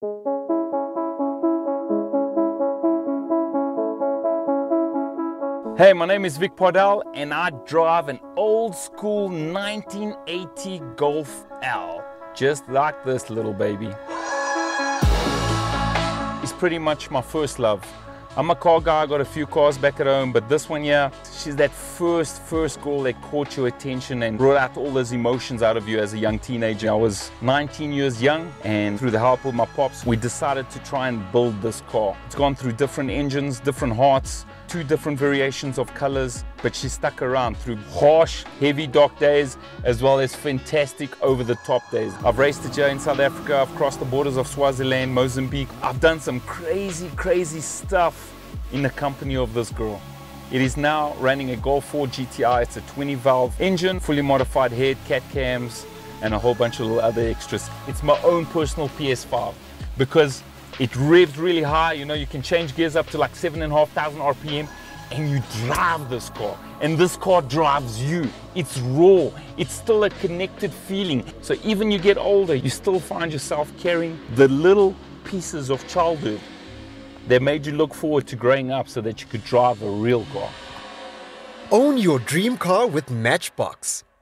Hey, my name is Vic Pardell and I drive an old school 1980 Golf L. Just like this little baby. It's pretty much my first love. I'm a car guy, I got a few cars back at home, but this one here, she's that first girl that caught your attention and brought out all those emotions out of you as a young teenager. I was 19 years young, and through the help of my pops, we decided to try and build this car. It's gone through different engines, different hearts, 2 different variations of colors, but she stuck around through harsh, heavy, dark days, as well as fantastic over-the-top days. I've raced it here in South Africa, I've crossed the borders of Swaziland, Mozambique. I've done some crazy stuff in the company of this girl. It is now running a Golf 4 GTI. It's a 20-valve engine, fully modified head, cat cams, and a whole bunch of little other extras. It's my own personal PS5 because it revs really high. You know, you can change gears up to like 7,500 RPM and you drive this car. And this car drives you. It's raw. It's still a connected feeling. So even you get older, you still find yourself carrying the little pieces of childhood that made you look forward to growing up so that you could drive a real car. Own your dream car with Matchbox.